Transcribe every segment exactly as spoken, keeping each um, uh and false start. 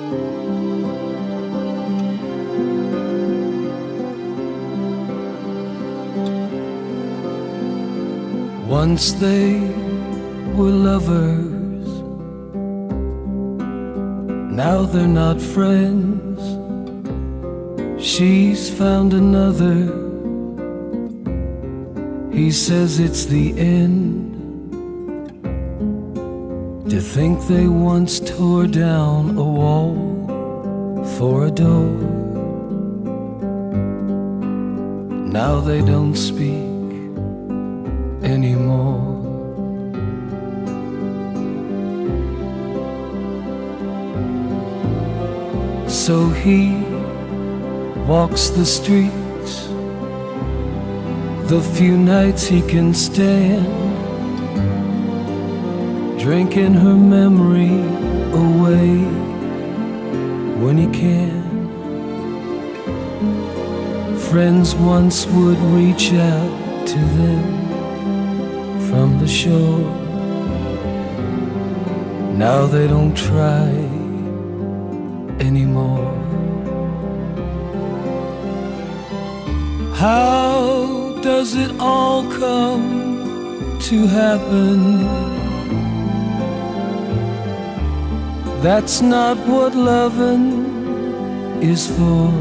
Once they were lovers, now they're not friends. She's found another. He says it's the end. To think they once tore down a wall for a door. Now they don't speak anymore. So he walks the streets the few nights he can stand, drinking her memory away when he can. Friends once would reach out to them from the shore. Now they don't try anymore. How does it all come to happen? That's not what loving is for.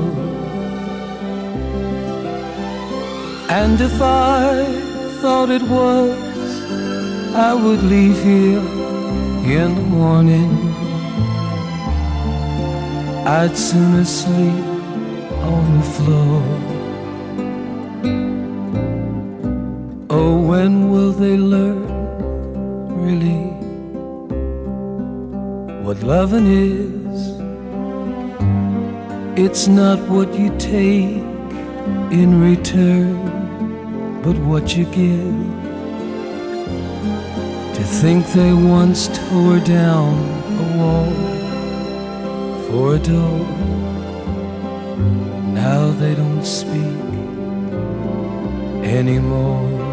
And if I thought it was, I would leave here in the morning. I'd sooner sleep on the floor. Oh, when will they learn really what loving is? It's not what you take in return, but what you give. To think they once tore down a wall for a door. Now they don't speak anymore.